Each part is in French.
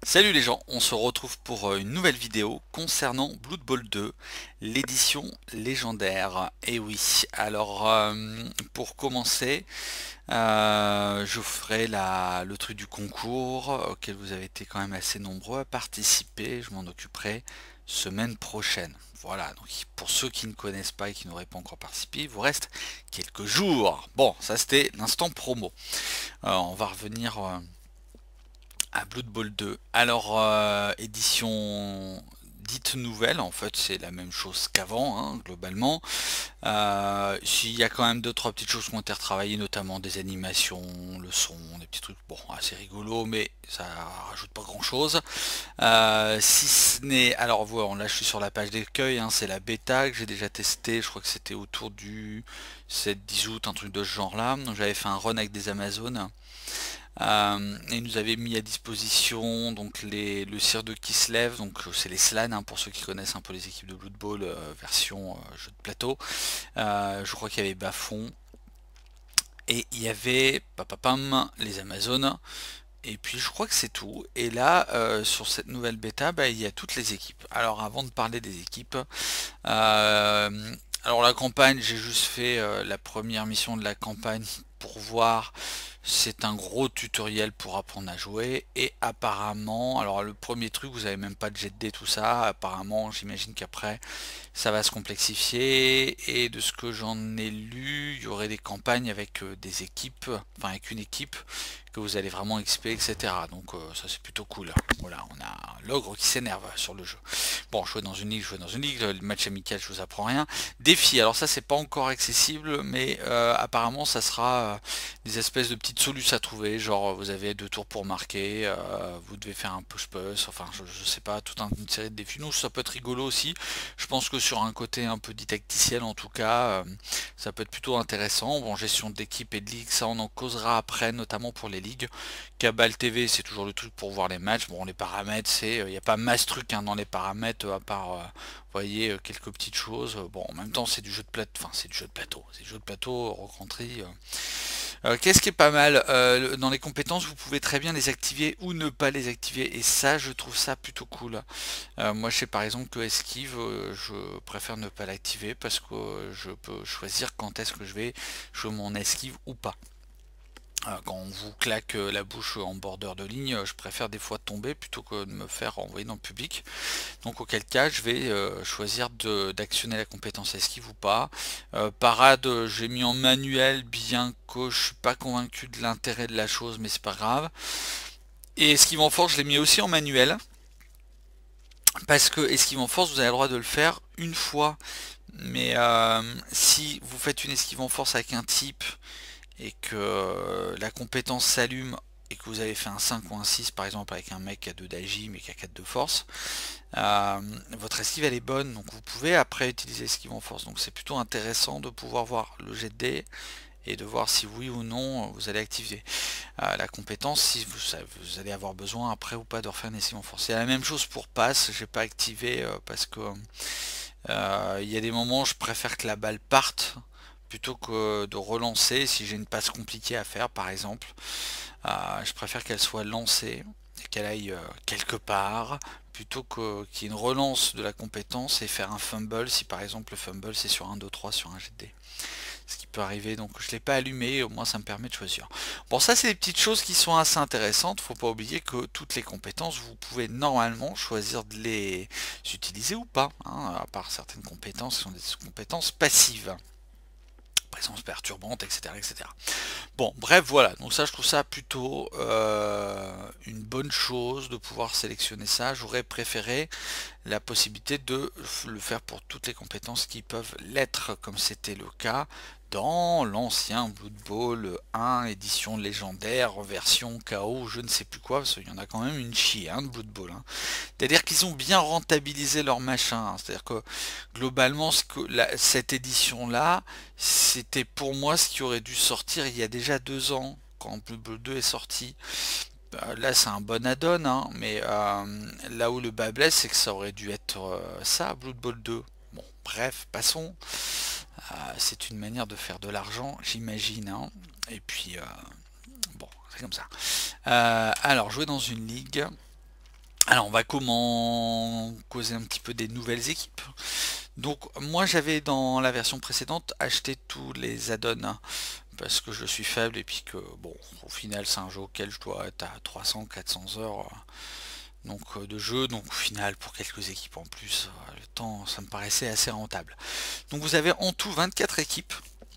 Salut les gens, on se retrouve pour une nouvelle vidéo concernant Blood Bowl 2, l'édition légendaire. Et oui, alors pour commencer, je ferai le truc du concours auquel vous avez été quand même assez nombreux à participer. Je m'en occuperai semaine prochaine. Voilà, donc pour ceux qui ne connaissent pas et qui n'auraient pas encore participé, il vous reste quelques jours. Bon, ça c'était l'instant promo. On va revenir à Blood Bowl 2. Alors, édition dite nouvelle, en fait c'est la même chose qu'avant, hein, globalement. S'il y a quand même deux trois petites choses qui ont été retravaillées, notamment des animations, le son, des petits trucs, bon, assez rigolo, mais ça rajoute pas grand chose. Si ce n'est, alors voilà, là je suis sur la page d'accueil, hein, c'est la bêta que j'ai déjà testé, je crois que c'était autour du 7-10 août, un truc de ce genre là. Donc j'avais fait un run avec des Amazones. Et il nous avait mis à disposition donc le Cire de Kislev, donc c'est les Slan, hein, pour ceux qui connaissent un peu les équipes de Blood Bowl version jeu de plateau. Je crois qu'il y avait Bafon et il y avait papapam, les Amazones. Et puis je crois que c'est tout. Et là, sur cette nouvelle bêta, bah, il y a toutes les équipes. Alors avant de parler des équipes, alors la campagne, j'ai juste fait la première mission de la campagne pour voir. C'est un gros tutoriel pour apprendre à jouer. Et apparemment, alors le premier truc, vous avez même pas de jet de dés, tout ça. Apparemment, j'imagine qu'après, ça va se complexifier. Et de ce que j'en ai lu, il y aurait des campagnes avec des équipes, enfin avec une équipe que vous allez vraiment XP, etc. Donc ça c'est plutôt cool. Voilà, on a l'ogre qui s'énerve sur le jeu. Bon, jouer dans une ligue, jouer dans une ligue, le match amical, je vous apprends rien. Défi, alors ça c'est pas encore accessible, mais apparemment ça sera des espèces de petites solutions à trouver, genre vous avez 2 tours pour marquer, vous devez faire un push-push, enfin je sais pas, toute une série de défis. Nous ça peut être rigolo aussi, je pense que sur un côté un peu didacticiel en tout cas, ça peut être plutôt intéressant. Bon, gestion d'équipe et de ligue, ça on en causera après, notamment pour les ligues. Cabal TV, c'est toujours le truc pour voir les matchs. Bon, les paramètres, c'est, il n'y a pas masse truc, hein, dans les paramètres, à part, vous voyez, quelques petites choses. Bon, en même temps, c'est du jeu de plateau, enfin, c'est du jeu de plateau, c'est du jeu de plateau, rock country. Qu'est-ce qui est pas mal, dans les compétences, vous pouvez très bien les activer ou ne pas les activer, et ça, je trouve ça plutôt cool. Moi, je sais par exemple que esquive, je préfère ne pas l'activer parce que je peux choisir quand est-ce que je vais jouer mon esquive ou pas. Quand on vous claque la bouche en bordeur de ligne, je préfère des fois tomber plutôt que de me faire envoyer dans le public. Donc auquel cas je vais choisir d'actionner la compétence esquive ou pas. Parade, j'ai mis en manuel, bien que je suis pas convaincu de l'intérêt de la chose, mais c'est pas grave. Et esquive en force, je l'ai mis aussi en manuel. Parce que esquive en force, vous avez le droit de le faire une fois. Mais si vous faites une esquive en force avec un type et que la compétence s'allume et que vous avez fait un 5 ou un 6 par exemple avec un mec qui a 2 d'agi mais qui a 4 de force, votre esquive elle est bonne, donc vous pouvez après utiliser esquive en force. Donc c'est plutôt intéressant de pouvoir voir le jet de dés et de voir si oui ou non vous allez activer la compétence, si vous allez avoir besoin après ou pas de refaire une esquive en force. C'est la même chose pour passe, j'ai pas activé parce que il y a des moments où je préfère que la balle parte plutôt que de relancer. Si j'ai une passe compliquée à faire par exemple, je préfère qu'elle soit lancée et qu'elle aille quelque part plutôt qu'il y ait une relance de la compétence et faire un fumble si par exemple le fumble c'est sur un 2-3 sur un GD, ce qui peut arriver. Donc je l'ai pas allumé, au moins ça me permet de choisir. Bon, ça c'est des petites choses qui sont assez intéressantes. Faut pas oublier que toutes les compétences vous pouvez normalement choisir de les utiliser ou pas, hein, à part certaines compétences qui sont des compétences passives, présence perturbante, etc., etc. Bon, bref, voilà. Donc ça, je trouve ça plutôt une bonne chose de pouvoir sélectionner ça. J'aurais préféré la possibilité de le faire pour toutes les compétences qui peuvent l'être, comme c'était le cas dans l'ancien Blood Bowl 1, édition légendaire, version KO, je ne sais plus quoi, parce qu'il y en a quand même une chier, hein, de Blood Bowl. Hein. C'est-à-dire qu'ils ont bien rentabilisé leur machin. Hein. C'est-à-dire que globalement, cette édition-là, c'était pour moi ce qui aurait dû sortir il y a déjà 2 ans, quand Blood Bowl 2 est sorti. Là, c'est un bon add-on, hein, mais là où le bas blesse, c'est que ça aurait dû être ça, Blood Bowl 2. Bon, bref, passons. C'est une manière de faire de l'argent, j'imagine. Hein. Et puis, bon, c'est comme ça. Alors, jouer dans une ligue. Alors on va comment causer un petit peu des nouvelles équipes. Donc moi j'avais dans la version précédente acheté tous les add-ons, hein, parce que je suis faible et puis que bon au final c'est un jeu auquel je dois être à 300-400 heures donc de jeu, donc au final pour quelques équipes en plus le temps ça me paraissait assez rentable. Donc vous avez en tout 24 équipes.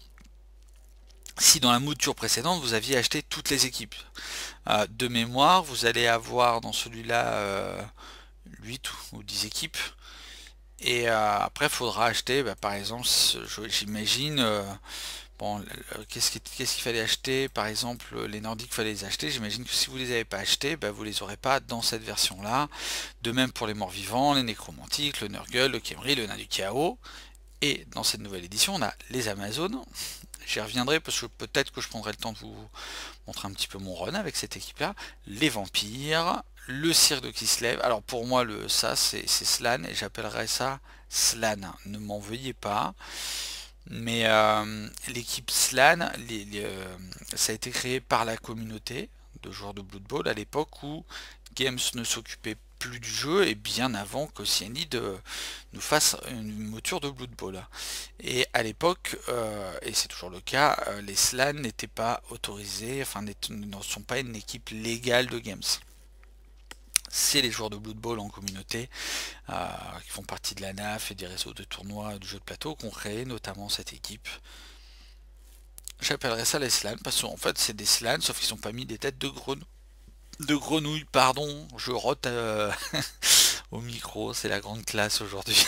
Si dans la mouture précédente vous aviez acheté toutes les équipes, de mémoire vous allez avoir dans celui-là 8 ou 10 équipes. Et après, il faudra acheter, bah, par exemple, j'imagine, bon, qu'est-ce qu'il fallait acheter? Par exemple, les Nordiques, il fallait les acheter. J'imagine que si vous les avez pas achetés, bah, vous les aurez pas dans cette version-là. De même pour les morts-vivants, les nécromantiques, le Nurgle, le Khemri, le Nain du Chaos. Et dans cette nouvelle édition, on a les Amazones. J'y reviendrai parce que peut-être que je prendrai le temps de vous montrer un petit peu mon run avec cette équipe-là. Les vampires, le cirque de Kislev. Alors pour moi, ça c'est Slann et j'appellerais ça Slann. Ne m'en veuillez pas. Mais l'équipe Slann, ça a été créé par la communauté de joueurs de Blood Bowl à l'époque où Games ne s'occupait plus du jeu et bien avant que Cyanide nous fasse une mouture de Blood Bowl. Et à l'époque, et c'est toujours le cas, les Slann n'étaient pas autorisés, enfin ne sont pas une équipe légale de Games. C'est les joueurs de Blood Bowl en communauté qui font partie de la NAF et des réseaux de tournois du jeu de plateau qui ont créé notamment cette équipe. J'appellerais ça les Slann parce qu'en fait c'est des Slann sauf qu'ils sont pas mis des têtes de grenouilles, pardon, je rote au micro, c'est la grande classe aujourd'hui.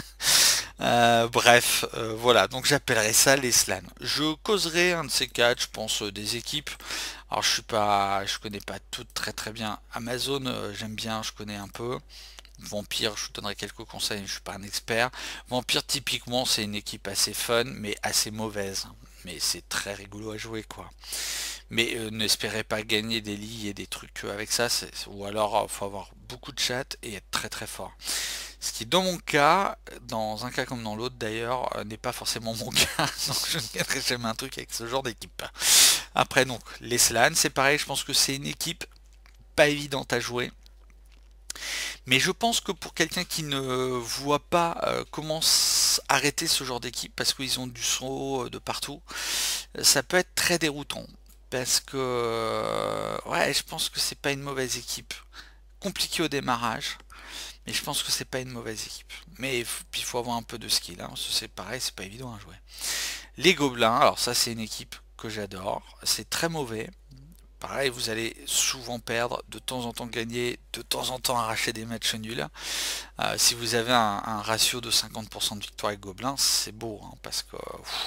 Bref, voilà, donc j'appellerais ça les Slann. Je causerai un de ces quatre, je pense, des équipes. Alors je connais pas toutes très très bien. Amazon, j'aime bien, je connais un peu. Vampire, je vous donnerai quelques conseils, je suis pas un expert. Vampire, typiquement, c'est une équipe assez fun, mais assez mauvaise. Mais c'est très rigolo à jouer, quoi. Mais n'espérez pas gagner des ligues et des trucs avec ça, ou alors faut avoir beaucoup de chat et être très très fort. Ce qui dans mon cas, dans un cas comme dans l'autre d'ailleurs, n'est pas forcément mon cas, donc je ne gagnerai jamais un truc avec ce genre d'équipe. Après donc, les Slann, c'est pareil, je pense que c'est une équipe pas évidente à jouer. Mais je pense que pour quelqu'un qui ne voit pas comment arrêter ce genre d'équipe, parce qu'ils ont du saut de partout, ça peut être très déroutant. Parce que ouais, je pense que c'est pas une mauvaise équipe. Compliqué au démarrage, mais je pense que c'est pas une mauvaise équipe. Mais puis il faut avoir un peu de skill, hein, c'est pareil, c'est pas évident à jouer. Les Gobelins, alors ça c'est une équipe que j'adore. C'est très mauvais. Pareil, vous allez souvent perdre, de temps en temps gagner, de temps en temps arracher des matchs nuls. Si vous avez un ratio de 50% de victoire avec Gobelins, c'est beau, hein, parce que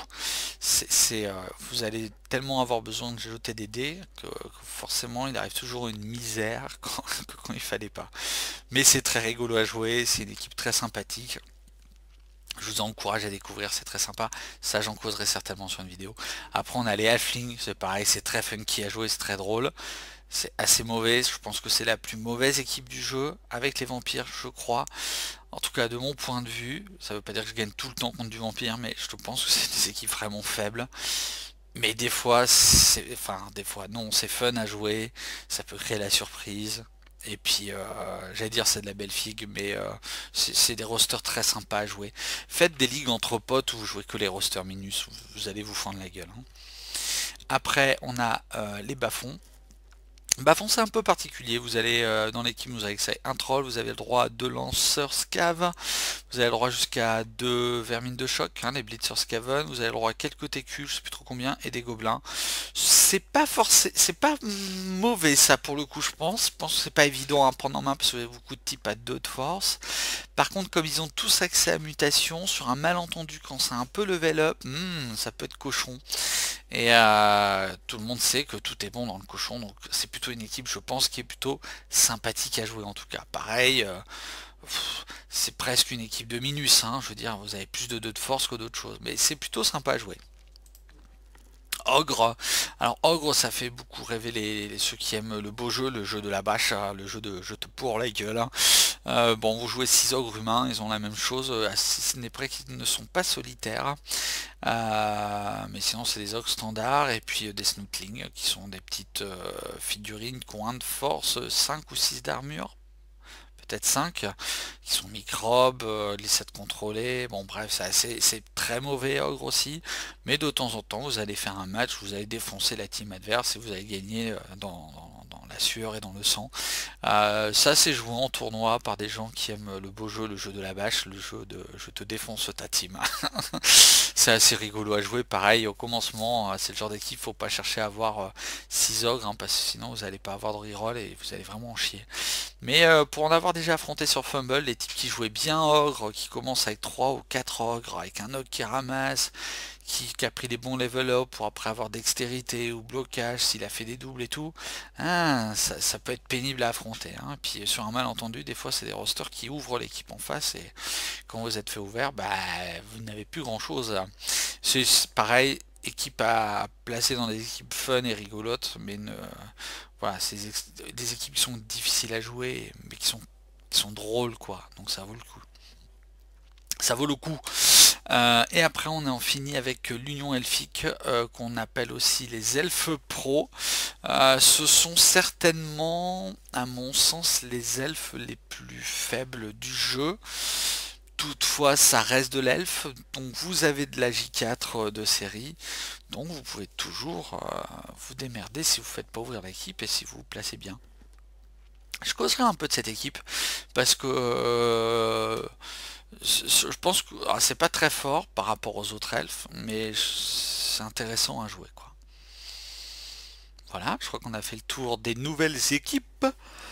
vous allez tellement avoir besoin de jeter des dés que forcément il arrive toujours une misère quand il fallait pas. Mais c'est très rigolo à jouer, c'est une équipe très sympathique. Je vous encourage à découvrir, c'est très sympa. Ça, j'en causerai certainement sur une vidéo. Après, on a les Halflings, c'est pareil, c'est très funky à jouer, c'est très drôle. C'est assez mauvais, je pense que c'est la plus mauvaise équipe du jeu, avec les vampires, je crois. En tout cas, de mon point de vue, ça veut pas dire que je gagne tout le temps contre du vampire, mais je pense que c'est des équipes vraiment faibles. Mais des fois, non, c'est fun à jouer, ça peut créer la surprise. Et puis, j'allais dire c'est de la belle figue, mais c'est des rosters très sympas à jouer. Faites des ligues entre potes où vous jouez que les rosters minus, vous allez vous fendre la gueule, hein. Après, on a les bas-fonds. Bas-fond c'est un peu particulier, vous allez dans l'équipe, vous avez un troll, vous avez le droit à 2 lanceurs scav, vous avez le droit jusqu'à 2 vermines de choc, hein, les blitzers scaven, vous avez le droit à quelques TQ, je sais plus trop combien, et des gobelins. C'est pas c'est pas mauvais ça pour le coup je pense que c'est pas évident à prendre en main parce que vous avez beaucoup de types à 2 de force. Par contre comme ils ont tous accès à mutation, sur un malentendu quand c'est un peu level up, ça peut être cochon. Et tout le monde sait que tout est bon dans le cochon, donc c'est plutôt une équipe, je pense, qui est plutôt sympathique à jouer en tout cas. Pareil, c'est presque une équipe de minus, hein, je veux dire, vous avez plus de 2 de force que d'autres choses, mais c'est plutôt sympa à jouer. Ogre, alors Ogre ça fait beaucoup rêver ceux qui aiment le beau jeu, le jeu de la bâche, hein, le jeu de je te pour la gueule, hein. Bon, vous jouez 6 ogres humains, ils ont la même chose, ce n'est près qu'ils ne sont pas solitaires. Mais sinon c'est des ogres standards et puis des snootlings qui sont des petites figurines qui ont un de force, 5 ou 6 d'armure, peut-être 5, qui sont microbes, glissade contrôlée, bon bref, c'est très mauvais ogre aussi, mais de temps en temps vous allez faire un match, vous allez défoncer la team adverse et vous allez gagner dans la sueur et dans le sang. Ça c'est joué en tournoi par des gens qui aiment le beau jeu, le jeu de la bâche, le jeu de je te défonce ta team. C'est assez rigolo à jouer, pareil au commencement, c'est le genre d'équipe, faut pas chercher à avoir 6 ogres, hein, parce que sinon vous n'allez pas avoir de reroll et vous allez vraiment en chier. Mais pour en avoir déjà affronté sur Fumble, les types qui jouaient bien ogre, qui commencent avec 3 ou 4 ogres, avec un ogre qui ramasse, qui a pris des bons level up pour après avoir dextérité ou blocage, s'il a fait des doubles et tout, hein, ça peut être pénible à affronter. Hein. Puis sur un malentendu, des fois c'est des rosters qui ouvrent l'équipe en face et quand vous êtes fait ouvert, bah, vous n'avez plus grand chose. C'est pareil, équipe à placer dans des équipes fun et rigolotes, mais voilà, c'est des équipes qui sont difficiles à jouer, mais qui sont drôles, quoi. Donc ça vaut le coup. Ça vaut le coup. Et après on en finit avec l'Union Elfique, qu'on appelle aussi les Elfes Pro. Ce sont certainement, à mon sens, les elfes les plus faibles du jeu. Toutefois, ça reste de l'elfe, donc vous avez de la J4 de série, donc vous pouvez toujours vous démerder si vous ne faites pas ouvrir l'équipe et si vous vous placez bien. Je causerai un peu de cette équipe, parce que je pense que c'est pas très fort par rapport aux autres elfes, mais c'est intéressant à jouer, quoi. Voilà, je crois qu'on a fait le tour des nouvelles équipes.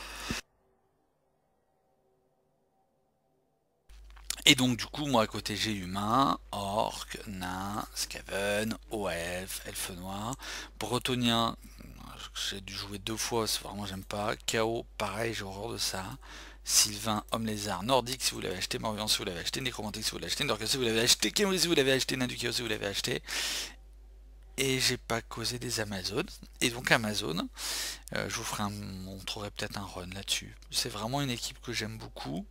Et donc du coup, moi à côté j'ai humain, orc, nain, skaven, elf, elfe noir, bretonien, j'ai dû jouer 2 fois, c'est vraiment j'aime pas, chaos, pareil, j'ai horreur de ça, sylvain, homme lézard, nordique si vous l'avez acheté, morbihan si vous l'avez acheté, nécromantique si vous l'avez acheté, Norcus si vous l'avez acheté, Kemri si vous l'avez acheté, nain du chaos si vous l'avez acheté, et j'ai pas causé des Amazones. Et donc Amazon, je vous montrerai peut-être un run là-dessus. C'est vraiment une équipe que j'aime beaucoup.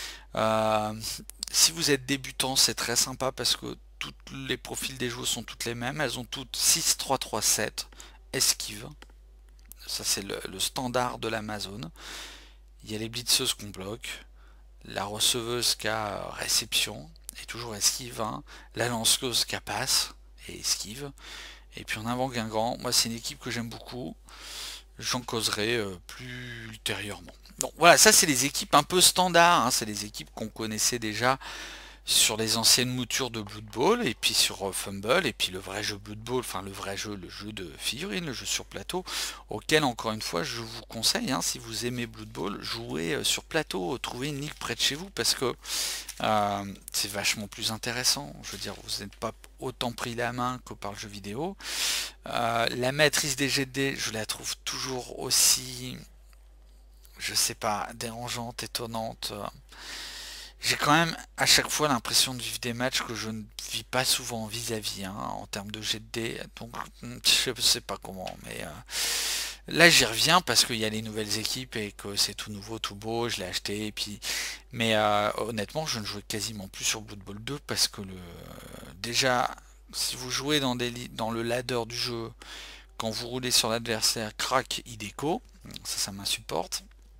Si vous êtes débutant, c'est très sympa parce que tous les profils des joueurs sont toutes les mêmes. Elles ont toutes 6-3-3-7 esquive. Ça c'est le standard de l'Amazon. Il y a les blitzeuses qu'on bloque, la receveuse qui a réception et toujours esquive, hein. La lanceuse qui a passe et esquive. Et puis en avant Guingamp, moi c'est une équipe que j'aime beaucoup, j'en causerai plus ultérieurement. Donc voilà, ça c'est les équipes un peu standards, hein, c'est les équipes qu'on connaissait déjà sur les anciennes moutures de Blood Bowl, et puis sur Fumble, et puis le vrai jeu Blood Bowl, enfin le vrai jeu, le jeu de figurines, le jeu sur plateau, auquel encore une fois je vous conseille, hein, si vous aimez Blood Bowl, jouez sur plateau, trouvez une ligue près de chez vous, parce que c'est vachement plus intéressant. Je veux dire, vous n'êtes pas autant pris la main que par le jeu vidéo. La matrice des jets de dés, je la trouve toujours aussi, je sais pas, dérangeante, étonnante. J'ai quand même à chaque fois l'impression de vivre des matchs que je ne vis pas souvent vis-à-vis, hein, en termes de jet de dés. Donc je sais pas comment, mais là j'y reviens parce qu'il y a les nouvelles équipes et que c'est tout nouveau, tout beau, je l'ai acheté et puis. Mais honnêtement, je ne jouais quasiment plus sur Blood Bowl 2 parce que déjà, si vous jouez dans le ladder du jeu, quand vous roulez sur l'adversaire, crac, il déco, ça m'insupporte.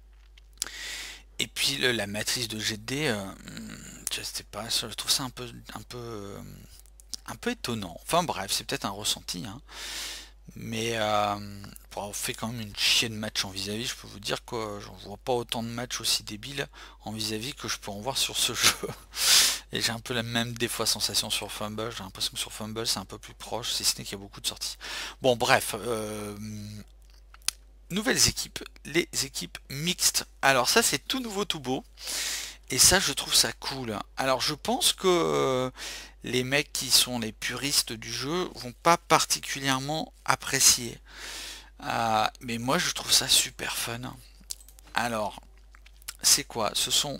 Et puis la matrice de jet de dés, je sais pas, je trouve ça un peu étonnant. Enfin bref, c'est peut-être un ressenti, hein. Mais pour avoir fait quand même une chienne de match en vis-à-vis, je peux vous dire que j'en vois pas autant de matchs aussi débiles en vis-à-vis que je peux en voir sur ce jeu. Et j'ai un peu la même des fois sensation sur Fumble, j'ai l'impression que sur Fumble c'est un peu plus proche, si ce n'est qu'il y a beaucoup de sorties. Bon bref, nouvelles équipes, les équipes mixtes. Alors ça c'est tout nouveau, tout beau. Et ça je trouve ça cool. Alors je pense que les mecs qui sont les puristes du jeu vont pas particulièrement apprécier. Mais moi je trouve ça super fun. Alors, c'est quoi? Ce sont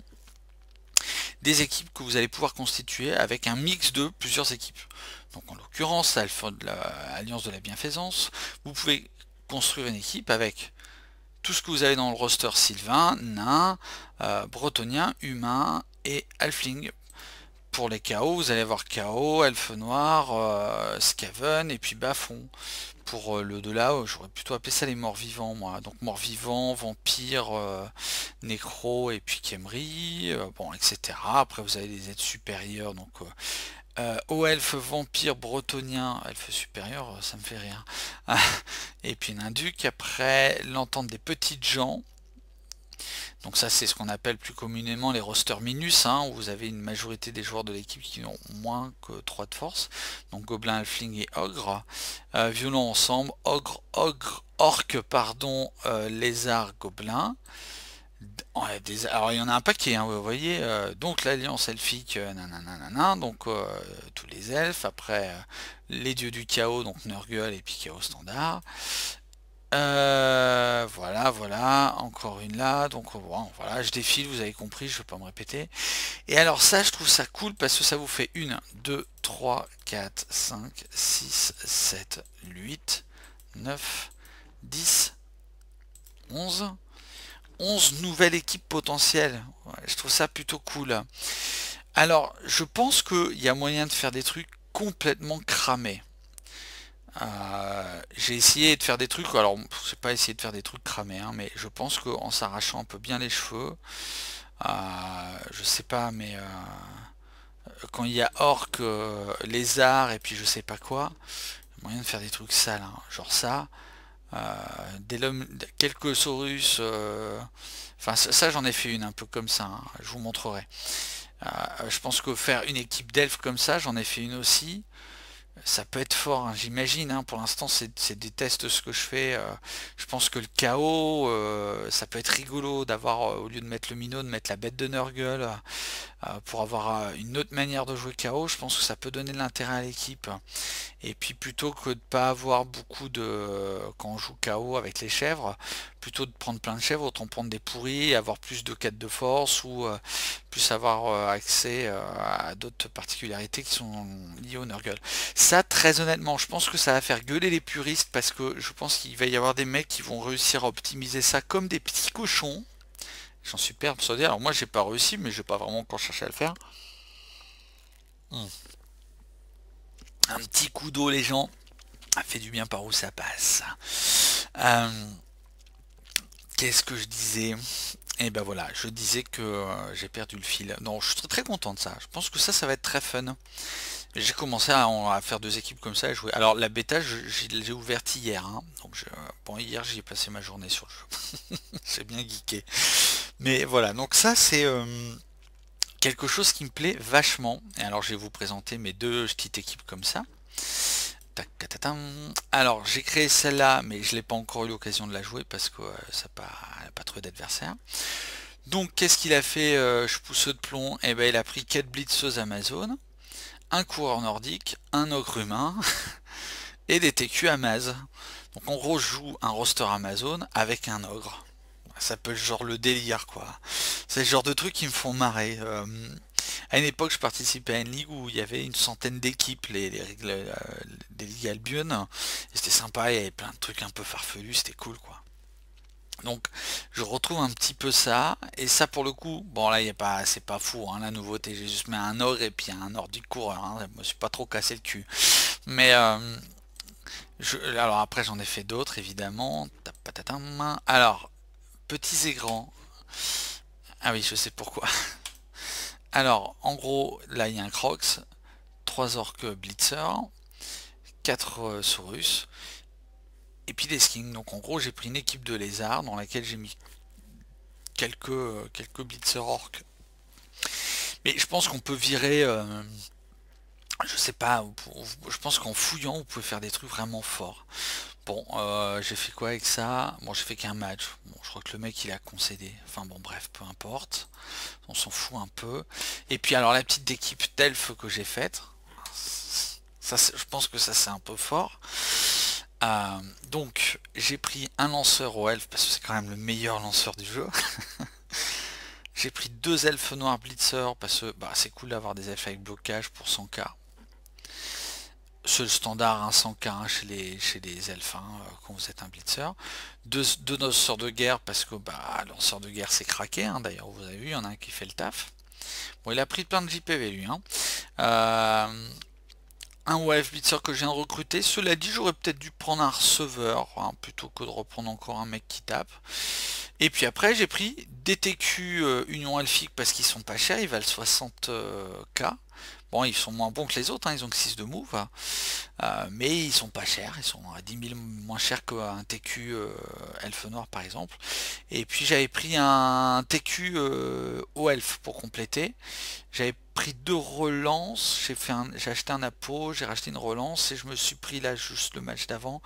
des équipes que vous allez pouvoir constituer avec un mix de plusieurs équipes. Donc en l'occurrence, l'Alliance de la Bienfaisance, vous pouvez construire une équipe avec tout ce que vous avez dans le roster sylvain, nain, bretonien, humain et halfling pour les KO, vous allez avoir KO, Elfe Noir, Skaven et puis Bafon. Pour le de là, j'aurais plutôt appelé ça les morts vivants moi. Donc morts vivants, vampires, nécro et puis Khemri, bon etc. Après vous avez des aides supérieures, donc au elfe vampire bretonien, elfe supérieur, ça me fait rire. Et puis Ninduc, après l'entente des petites gens. Donc ça c'est ce qu'on appelle plus communément les rosters minus, hein, où vous avez une majorité des joueurs de l'équipe qui ont moins que 3 de force. Donc gobelin, halfling et ogre. Violon ensemble, orc, pardon, lézard, gobelin. Alors il y en a un paquet, hein, vous voyez, donc l'alliance elfique, nanana, donc tous les elfes, après les dieux du chaos, donc Nurgle et puis chaos standard. Voilà, encore une là, donc bon, voilà, je défile, vous avez compris, je ne vais pas me répéter. Et alors ça, je trouve ça cool parce que ça vous fait 1, 2, 3, 4, 5, 6, 7, 8, 9, 10, 11 nouvelles équipes potentielles. Ouais, je trouve ça plutôt cool. Alors, je pense qu'il y a moyen de faire des trucs complètement cramés. J'ai essayé de faire des trucs, alors je sais pas essayer de faire des trucs cramés, hein, mais je pense qu'en s'arrachant un peu bien les cheveux, je sais pas, mais quand il y a orc, lézard et puis je sais pas quoi, moyen de faire des trucs sales, hein, genre ça, quelques saurus, enfin ça j'en ai fait une un peu comme ça, hein, je vous montrerai. Je pense que faire une équipe d'elfes comme ça, j'en ai fait une aussi. Ça peut être fort, hein, j'imagine, hein, pour l'instant c'est des tests ce que je fais. Je pense que le chaos, ça peut être rigolo d'avoir, au lieu de mettre le minot, de mettre la bête de Nurgle, pour avoir une autre manière de jouer chaos. Je pense que ça peut donner de l'intérêt à l'équipe. Et puis plutôt que de pas avoir beaucoup de... Quand on joue KO avec les chèvres, plutôt de prendre plein de chèvres, autant prendre des pourris, avoir plus de 4 de force ou plus avoir accès à d'autres particularités qui sont liées au Nurgle. Ça, très honnêtement, je pense que ça va faire gueuler les puristes parce que je pense qu'il va y avoir des mecs qui vont réussir à optimiser ça comme des petits cochons. J'en suis persuadé. Alors moi, j'ai pas réussi, mais j'ai pas vraiment encore cherché à le faire. Un petit coup d'eau, les gens. Ça fait du bien par où ça passe. Qu'est-ce que je disais? Et ben voilà, je disais que j'ai perdu le fil. Non, je suis très content de ça. Je pense que ça va être très fun. J'ai commencé à faire 2 équipes comme ça, à jouer. Alors la bêta, j'ai ouverte hier, hein. Donc bon, hier j'y ai passé ma journée sur le jeu. J'ai bien geeké. Mais voilà, donc ça c'est quelque chose qui me plaît vachement. Et alors je vais vous présenter mes 2 petites équipes comme ça. Alors j'ai créé celle-là, mais je n'ai pas encore eu l'occasion de la jouer parce que ça n'a pas trouvé d'adversaire. Donc qu'est-ce qu'il a fait, je pousse de plomb? Et ben il a pris 4 blitzeuses Amazon, un coureur nordique, un ogre humain et des TQ Amaz. Donc en gros je joue un roster Amazon avec un ogre. Ça peut être genre le délire quoi. C'est le genre de trucs qui me font marrer. À une époque, je participais à une ligue où il y avait une centaine d'équipes, les règles des ligues Albion. C'était sympa, il y avait plein de trucs un peu farfelus, c'était cool quoi. Donc je retrouve un petit peu ça, et ça pour le coup, bon là il y a pas, c'est pas fou hein, la nouveauté, j'ai juste mis un ogre et puis un nordique coureur, hein, je me suis pas trop cassé le cul. Mais alors après j'en ai fait d'autres évidemment. Alors, petits et grands. Ah oui, je sais pourquoi. Alors, en gros, là, il y a un Crocs, 3 orques Blitzer, 4 Saurus, et puis des skins. Donc, en gros, j'ai pris une équipe de lézards dans laquelle j'ai mis quelques Blitzer orques. Mais je pense qu'on peut virer, je sais pas, je pense qu'en fouillant, vous pouvez faire des trucs vraiment forts. Bon, j'ai fait quoi avec ça? Bon, j'ai fait qu'un match. Bon, je crois que le mec, il a concédé. Enfin bon, bref, peu importe. On s'en fout un peu. Et puis alors la petite équipe d'elfes que j'ai faite, ça, je pense que ça c'est un peu fort. Donc j'ai pris un lanceur au elfe parce que c'est quand même le meilleur lanceur du jeu. J'ai pris 2 elfes noirs blitzer parce que bah, c'est cool d'avoir des elfes avec blocage pour 100k. C'est le standard, hein, 100k hein, chez les elfes hein, quand vous êtes un blitzer. 2 lanceurs de guerre parce que bah, lanceur de guerre c'est craqué, hein, d'ailleurs vous avez vu, il y en a un qui fait le taf. Bon, il a pris plein de JPV lui, hein. Un WF Blitzer que je viens de recruter. Cela dit, j'aurais peut-être dû prendre un receveur, hein, plutôt que de reprendre encore un mec qui tape. Et puis après, j'ai pris des TQ Union Elfique parce qu'ils sont pas chers, ils valent 60K. Bon, ils sont moins bons que les autres, hein, ils ont que 6 de move, hein. Mais ils sont pas chers, ils sont à 10 000 moins chers qu'un TQ Elfe Noir par exemple. Et puis j'avais pris un TQ au Elfe pour compléter. J'avais pris 2 relances, j'ai acheté un Apo, j'ai racheté une relance et je me suis pris là juste le match d'avant.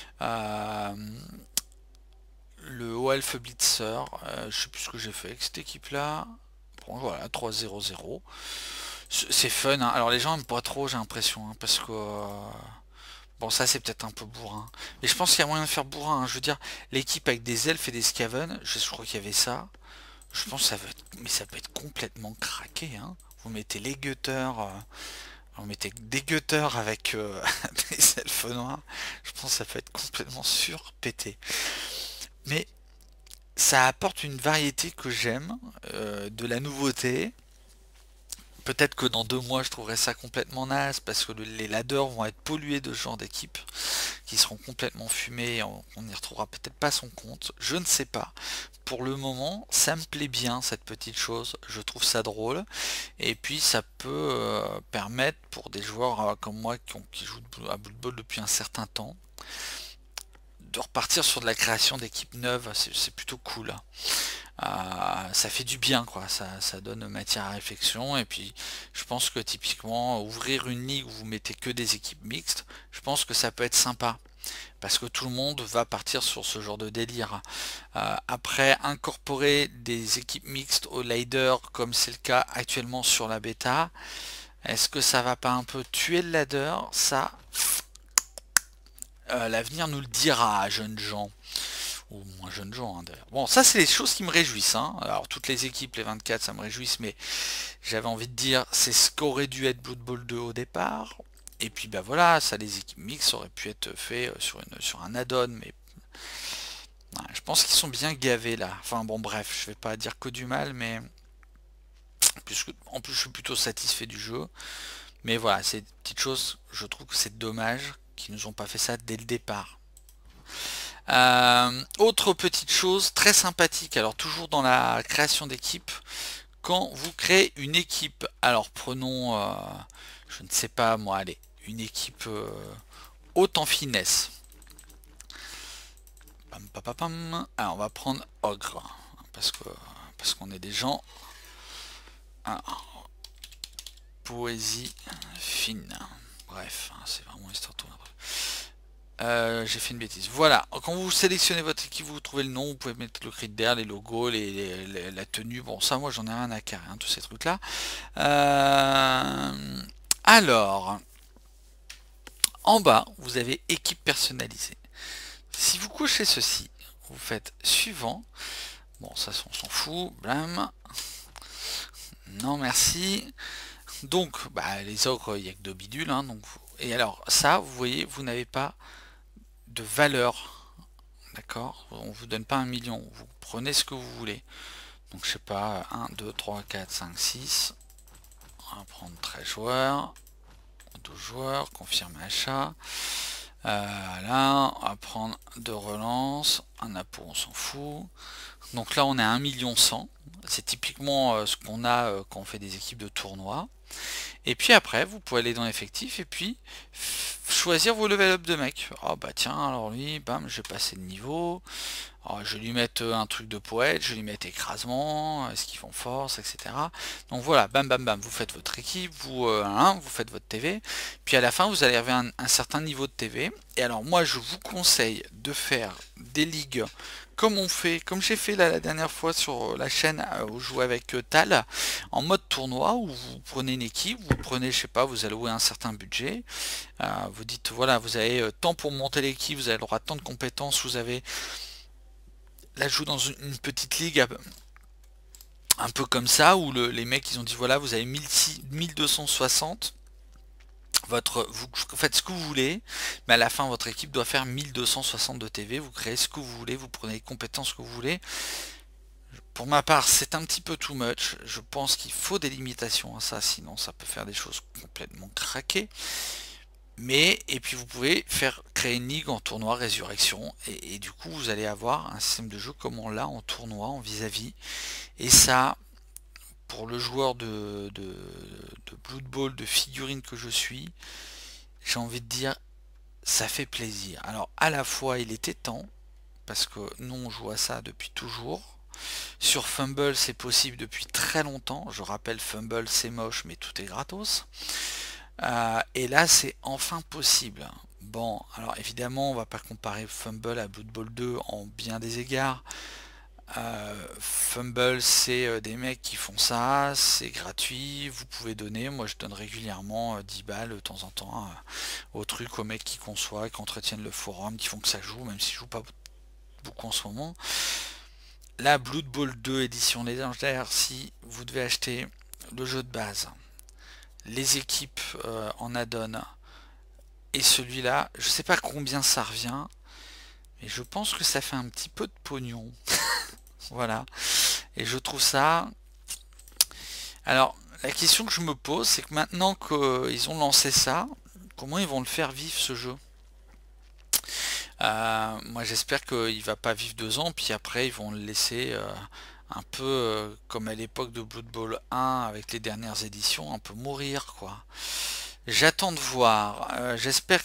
Le Elf Blitzer, je sais plus ce que j'ai fait avec cette équipe là. Bon voilà, 3-0-0. C'est fun, hein. Alors les gens aiment pas trop, j'ai l'impression, hein, parce que bon, ça c'est peut-être un peu bourrin. Mais je pense qu'il y a moyen de faire bourrin, hein. Je veux dire, l'équipe avec des elfes et des scaven, je crois qu'il y avait ça. Je pense que ça va être, mais ça peut être complètement craqué, hein. Vous mettez les gutters, vous mettez des gutters avec des elfes noirs. Je pense que ça peut être complètement surpété. Mais ça apporte une variété que j'aime, de la nouveauté. Peut-être que dans 2 mois je trouverai ça complètement naze parce que les ladders vont être pollués de ce genre d'équipe qui seront complètement fumés, on n'y retrouvera peut-être pas son compte, je ne sais pas. Pour le moment, ça me plaît bien cette petite chose, je trouve ça drôle et puis ça peut permettre pour des joueurs comme moi qui jouent à Blood Bowl depuis un certain temps de repartir sur de la création d'équipes neuves, c'est plutôt cool. Ça fait du bien, quoi, ça donne matière à réflexion et puis je pense que typiquement ouvrir une ligue où vous mettez que des équipes mixtes, je pense que ça peut être sympa parce que tout le monde va partir sur ce genre de délire. Après, incorporer des équipes mixtes au ladder comme c'est le cas actuellement sur la bêta, est-ce que ça va pas un peu tuer le ladder? Ça, l'avenir nous le dira, jeunes gens. Ou moins jeunes gens, hein, d'ailleurs. Bon, ça c'est les choses qui me réjouissent, hein. Alors toutes les équipes, les 24, ça me réjouisse, mais j'avais envie de dire, c'est ce qu'aurait dû être Blood Bowl 2 au départ. Et puis bah voilà, ça les équipes mixtes auraient pu être fait sur un add-on, mais ouais, je pense qu'ils sont bien gavés là. Enfin bon bref, je vais pas dire que du mal, mais puisque en plus je suis plutôt satisfait du jeu. Mais voilà, c'est une petite chose, je trouve que c'est dommage qu'ils nous ont pas fait ça dès le départ. Autre petite chose très sympathique, alors toujours dans la création d'équipe, quand vous créez une équipe, alors prenons, je ne sais pas moi, allez, une équipe haute en finesse. Pam, pam, pam, pam. Alors on va prendre Ogre, parce qu'on est des gens. Alors, poésie fine. Bref, c'est vraiment histoire de tout. J'ai fait une bêtise. Voilà, quand vous sélectionnez votre équipe, vous trouvez le nom, vous pouvez mettre le critère, d'air, les logos, la tenue. Bon, ça, moi, j'en ai rien à carrer, hein, tous ces trucs-là. Alors, en bas, vous avez équipe personnalisée. Si vous cochez ceci, vous faites suivant. Bon, ça, on s'en fout. Blam. Non, merci. Donc, bah, les ogres, il n'y a que de bidules. Hein, donc, et alors, ça, vous voyez, vous n'avez pas de valeur, d'accord, on vous donne pas 1 million, vous prenez ce que vous voulez, donc je sais pas, 1, 2, 3, 4, 5, 6, on va prendre 13 joueurs, 12 joueurs, confirmer achat, là, on va prendre 2 relances, un apport, on s'en fout, donc là on est à 1 million 100, c'est typiquement ce qu'on a quand on fait des équipes de tournoi. Et puis après, vous pouvez aller dans l'effectif et puis choisir vos level up de mec. Oh bah tiens, alors lui, bam, je vais passer de niveau. Alors, je vais lui mettre un truc de poète, je vais lui mettre écrasement, est-ce qu'ils font force, etc. Donc voilà, bam bam bam, vous faites votre équipe, vous faites votre TV. Puis à la fin, vous allez arriver à un certain niveau de TV. Et alors moi, je vous conseille de faire des ligues comme j'ai fait là, la dernière fois sur la chaîne où je joue avec Tal, en mode tournoi, où vous prenez une équipe, vous prenez, je sais pas, vous allouez un certain budget, vous dites voilà, vous avez tant pour monter l'équipe, vous avez le droit à tant de compétences, vous avez, là je joue dans une petite ligue un peu comme ça, où les mecs ils ont dit voilà, vous avez 1260, vous faites ce que vous voulez, mais à la fin votre équipe doit faire 1260 de TV, vous créez ce que vous voulez, vous prenez les compétences que vous voulez. Pour ma part, c'est un petit peu too much. Je pense qu'il faut des limitations à ça, sinon ça peut faire des choses complètement craquées. Mais, et puis vous pouvez faire créer une ligue en tournoi résurrection, et du coup vous allez avoir un système de jeu comme on l'a en tournoi, en vis-à-vis. Et ça, pour le joueur de Blood Bowl, de figurine que je suis, j'ai envie de dire, ça fait plaisir. Alors à la fois il était temps, parce que nous on joue à ça depuis toujours. Sur Fumble c'est possible depuis très longtemps. Je rappelle, Fumble c'est moche mais tout est gratos. Et là c'est enfin possible. Bon, alors évidemment on va pas comparer Fumble à Blood Bowl 2 en bien des égards. Fumble c'est des mecs qui font ça, c'est gratuit, vous pouvez donner, moi je donne régulièrement 10 balles de temps en temps aux trucs, aux mecs qui conçoivent, qui entretiennent le forum, qui font que ça joue, même si je joue pas beaucoup en ce moment. La Blood Bowl 2 édition légendaire, si vous devez acheter le jeu de base, les équipes en add-on et celui-là, je sais pas combien ça revient, mais je pense que ça fait un petit peu de pognon. Voilà. Et je trouve ça... Alors, la question que je me pose, c'est que maintenant qu'ils ont lancé ça, comment ils vont le faire vivre ce jeu? Moi j'espère qu'il va pas vivre 2 ans, puis après ils vont le laisser un peu comme à l'époque de Blood Bowl 1 avec les dernières éditions, un peu mourir quoi. J'attends de voir. J'espère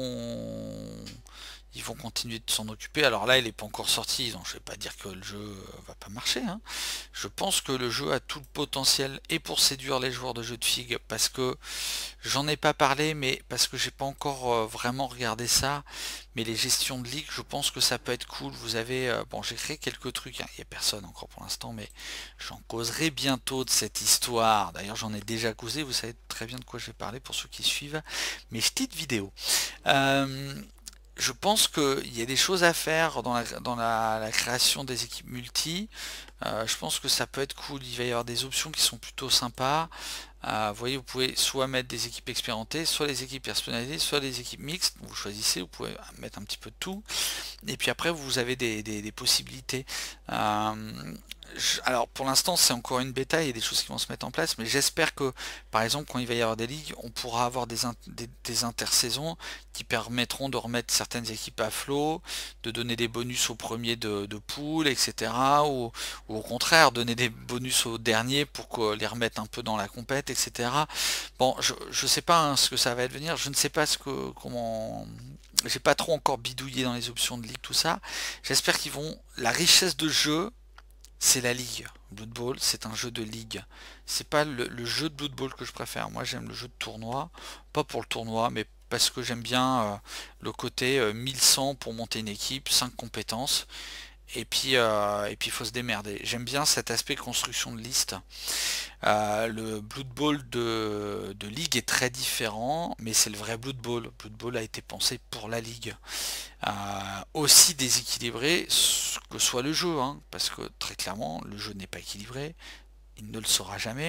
qu'ils vont continuer de s'en occuper. Alors là, il n'est pas encore sorti, donc je vais pas dire que le jeu va pas marcher, hein. Je pense que le jeu a tout le potentiel et pour séduire les joueurs de jeux de figues, parce que j'en ai pas parlé, mais parce que j'ai pas encore vraiment regardé ça. Mais les gestions de ligue, je pense que ça peut être cool. Vous avez, bon, j'ai créé quelques trucs, hein. Il n'y a personne encore pour l'instant, mais j'en causerai bientôt de cette histoire. D'ailleurs, j'en ai déjà causé. Vous savez très bien de quoi je vais parler pour ceux qui suivent mes petites vidéos. Euh, je pense qu'il y a des choses à faire dans la création des équipes multi. Je pense que ça peut être cool. Il va y avoir des options qui sont plutôt sympas. Vous voyez, vous pouvez soit mettre des équipes expérimentées, soit les équipes personnalisées, soit des équipes mixtes. Vous choisissez, vous pouvez mettre un petit peu de tout. Et puis après, vous avez des possibilités. Alors pour l'instant, c'est encore une bêta, il y a des choses qui vont se mettre en place, mais j'espère que, par exemple, quand il va y avoir des ligues, on pourra avoir des intersaisons qui permettront de remettre certaines équipes à flot, de donner des bonus au premier de poule, etc. Ou au contraire, donner des bonus aux derniers pour les remettre un peu dans la compète, etc. Bon, je sais pas hein, ce que ça va devenir, je ne sais pas comment... J'ai pas trop encore bidouillé dans les options de ligue, tout ça. J'espère qu'ils vont... La richesse de jeu, c'est la ligue. Blood Bowl, c'est un jeu de ligue. C'est pas le jeu de Blood Bowl que je préfère. Moi, j'aime le jeu de tournoi. Pas pour le tournoi, mais parce que j'aime bien le côté 1100 pour monter une équipe, 5 compétences. Et puis il faut se démerder. J'aime bien cet aspect construction de liste. Le Blood Bowl de Ligue est très différent, mais c'est le vrai Blood Bowl. Blood Bowl a été pensé pour la Ligue. Aussi déséquilibré que soit le jeu, hein, parce que très clairement, le jeu n'est pas équilibré, il ne le sera jamais.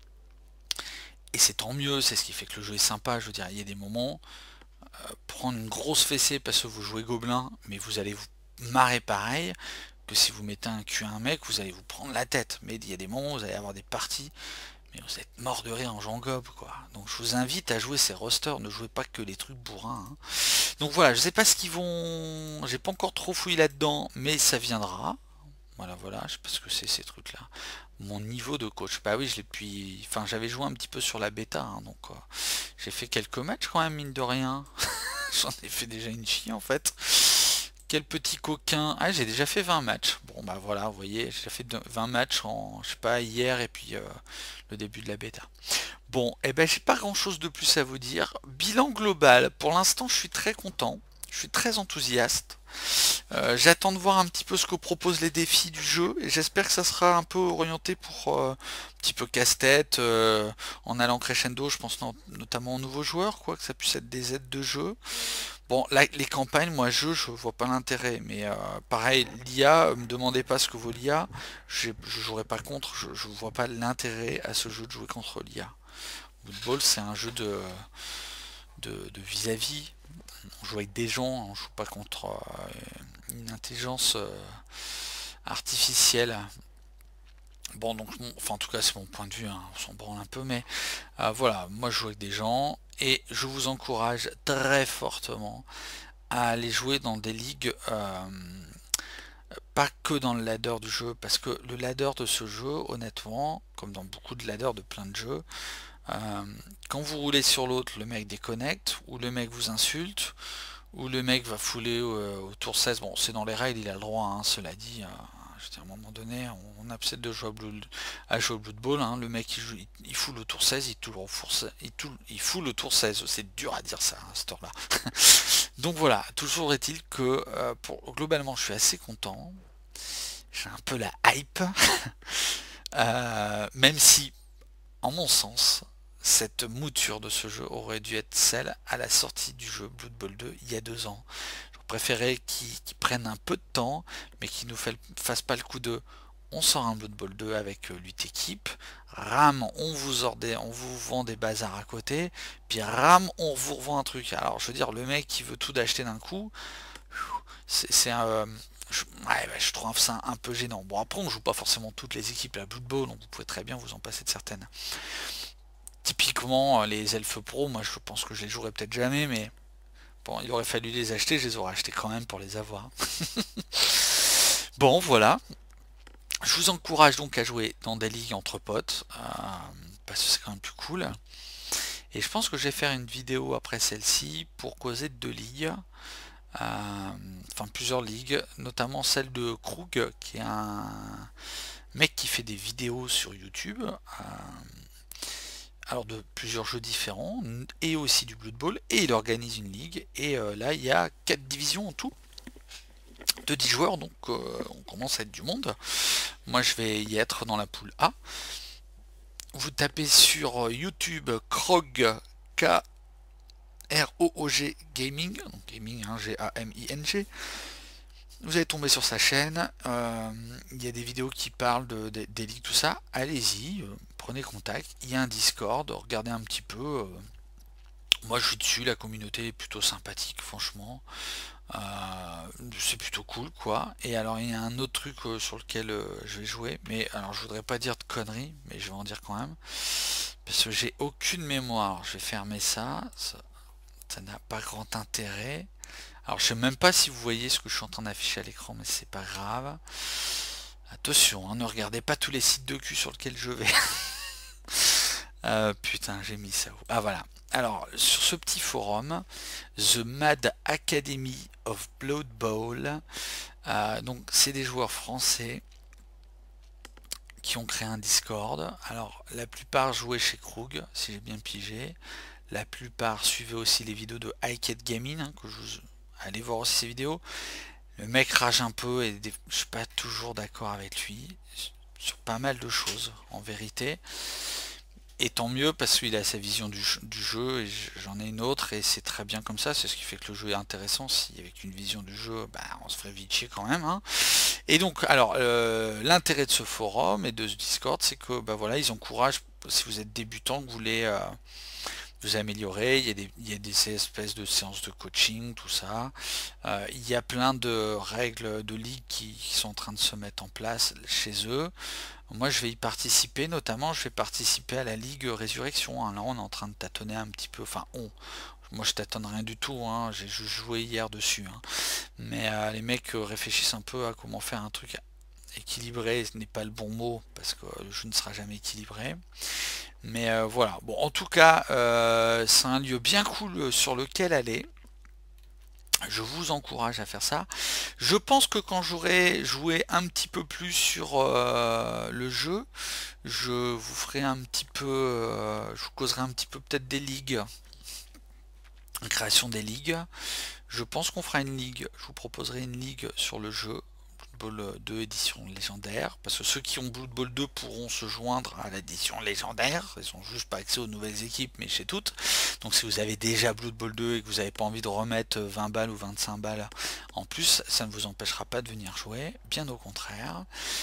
Et c'est tant mieux, c'est ce qui fait que le jeu est sympa. Je veux dire, il y a des moments, prendre une grosse fessée parce que vous jouez gobelin, mais vous allez vous marrer pareil que si vous mettez un cul à un mec, vous allez vous prendre la tête. Mais il y a des moments où vous allez avoir des parties, mais vous êtes mort de rire en jouant gob, quoi. Donc je vous invite à jouer ces rosters, ne jouez pas que les trucs bourrins, hein. Donc voilà, je sais pas ce qu'ils vont... J'ai pas encore trop fouillé là-dedans, mais ça viendra. Voilà, voilà, je sais pas ce que c'est ces trucs-là. Mon niveau de coach, bah oui, je l'ai depuis... Enfin, j'avais joué un petit peu sur la bêta, hein, donc j'ai fait quelques matchs quand même, mine de rien. J'en ai fait déjà une fille en fait. Quel petit coquin. Ah, j'ai déjà fait 20 matchs. Bon, bah voilà, vous voyez, j'ai déjà fait 20 matchs en, je sais pas, hier et puis le début de la bêta. Bon, et ben j'ai pas grand chose de plus à vous dire. Bilan global, pour l'instant, je suis très content. Je suis très enthousiaste. J'attends de voir un petit peu ce que proposent les défis du jeu et j'espère que ça sera un peu orienté pour un petit peu casse-tête en allant crescendo. Je pense notamment aux nouveaux joueurs, quoi, que ça puisse être des aides de jeu. Bon, là, les campagnes, moi, je vois pas l'intérêt, mais pareil, l'IA, me demandez pas ce que vaut l'IA, je jouerai pas contre, je vois pas l'intérêt à ce jeu de jouer contre l'IA. Football, c'est un jeu de vis-à-vis. On joue avec des gens, on joue pas contre une intelligence artificielle. Bon, donc, enfin en tout cas c'est mon point de vue, hein, on s'en branle un peu, mais voilà, moi je joue avec des gens, et je vous encourage très fortement à aller jouer dans des ligues, pas que dans le ladder du jeu, parce que le ladder de ce jeu, honnêtement, comme dans beaucoup de ladders de plein de jeux, euh, quand vous roulez sur l'autre, le mec déconnecte, ou le mec vous insulte, ou le mec va fouler au tour 16. Bon, c'est dans les règles, il a le droit, hein, cela dit. Je veux dire, à un moment donné, on a peut-être de jouer à jouer au Blood Bowl, hein. Le mec il fout le tour 16, il fout le tour 16. C'est dur à dire ça, hein, ce tour-là. Donc voilà, toujours est-il que globalement, je suis assez content. J'ai un peu la hype. Même si, en mon sens, cette mouture de ce jeu aurait dû être celle à la sortie du jeu Blood Bowl 2 il y a 2 ans. J'aurais préféré qu'ils prennent un peu de temps, mais qu'ils nous fassent pas le coup de on sort un Blood Bowl 2 avec 8 équipes, RAM, on vous vend des bazars à côté, puis RAM, on vous revend un truc. Alors je veux dire, le mec qui veut tout d'acheter d'un coup, c'est un... je trouve ça un peu gênant. Bon, après, on joue pas forcément toutes les équipes à Blood Bowl, donc vous pouvez très bien vous en passer de certaines. Typiquement, les elfes pro, moi je pense que je les jouerai peut-être jamais, mais bon, il aurait fallu les acheter, je les aurais achetés quand même pour les avoir. Bon, voilà. Je vous encourage donc à jouer dans des ligues entre potes, parce que c'est quand même plus cool. Et je pense que je vais faire une vidéo après celle-ci pour causer de 2 ligues. Enfin plusieurs ligues, notamment celle de Krug, qui est un mec qui fait des vidéos sur YouTube, alors de plusieurs jeux différents, et aussi du Blood Bowl, et il organise une ligue, et là il y a 4 divisions en tout, de 10 joueurs, donc on commence à être du monde. Moi je vais y être dans la poule A. Vous tapez sur YouTube Krog, K-R-O-O-G Gaming, donc gaming, hein, G-A-M-I-N-G. Vous allez tomber sur sa chaîne, il y a des vidéos qui parlent des ligues, tout ça. Allez-y, prenez contact, il y a un Discord, regardez un petit peu. Moi je suis dessus, la communauté est plutôt sympathique, franchement. C'est plutôt cool, quoi. Et alors il y a un autre truc sur lequel je vais jouer, mais alors je voudrais pas dire de conneries, mais je vais en dire quand même. Parce que j'ai aucune mémoire. Je vais fermer ça, ça n'a pas grand intérêt. Alors je sais même pas si vous voyez ce que je suis en train d'afficher à l'écran, mais c'est pas grave. Attention, hein, ne regardez pas tous les sites de cul sur lesquels je vais. Putain, j'ai mis ça où? Ah voilà. Alors, sur ce petit forum, The Mad Academy of Blood Bowl, donc c'est des joueurs français qui ont créé un Discord. Alors, la plupart jouaient chez Krug, si j'ai bien pigé. La plupart suivaient aussi les vidéos de iCat Gaming, hein, que je vous... Allez voir aussi ces vidéos. Le mec rage un peu et je suis pas toujours d'accord avec lui sur pas mal de choses en vérité. Et tant mieux parce qu'il a sa vision du jeu et j'en ai une autre et c'est très bien comme ça. C'est ce qui fait que le jeu est intéressant. Si avec une vision du jeu, bah, on se ferait vite chier quand même, hein. Et donc, alors, l'intérêt de ce forum et de ce Discord, c'est que bah, voilà, ils encouragent, si vous êtes débutant, que vous voulez vous améliorer, il y a des espèces de séances de coaching, tout ça. Il y a plein de règles de ligue qui sont en train de se mettre en place chez eux. Moi je vais y participer, notamment je vais participer à la Ligue Résurrection, hein. Là on est en train de tâtonner un petit peu, enfin moi je tâtonne rien du tout, hein. J'ai juste joué hier dessus, hein. Mais les mecs réfléchissent un peu à comment faire un truc équilibré, ce n'est pas le bon mot parce que le jeu ne sera jamais équilibré. Mais voilà, bon en tout cas c'est un lieu bien cool sur lequel aller. Je vous encourage à faire ça. Je pense que quand j'aurai joué un petit peu plus sur le jeu, je vous ferai un petit peu, je vous causerai un petit peu peut-être des ligues, création des ligues. Je pense qu'on fera une ligue, je vous proposerai une ligue sur le jeu. Blood Bowl 2 édition légendaire, parce que ceux qui ont Blood Bowl 2 pourront se joindre à l'édition légendaire, ils n'ont juste pas accès aux nouvelles équipes mais chez toutes. Donc si vous avez déjà Blood Bowl 2 et que vous n'avez pas envie de remettre 20 balles ou 25 balles en plus, ça ne vous empêchera pas de venir jouer, bien au contraire.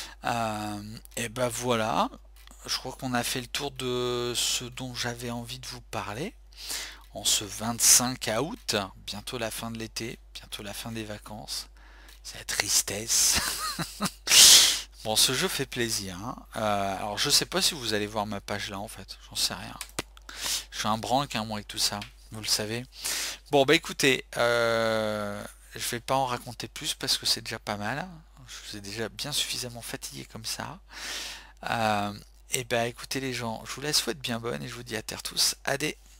Et ben voilà, je crois qu'on a fait le tour de ce dont j'avais envie de vous parler en ce 25 août, bientôt la fin de l'été, bientôt la fin des vacances. C'est la tristesse. Bon, ce jeu fait plaisir, hein. Alors je sais pas si vous allez voir ma page là en fait, j'en sais rien. Je suis un branque hein, moi avec tout ça, vous le savez. Bon bah écoutez, je vais pas en raconter plus parce que c'est déjà pas mal. Je vous ai déjà bien suffisamment fatigué comme ça. Et bah écoutez les gens, je vous la souhaite bien bonne et je vous dis à terre tous, adé.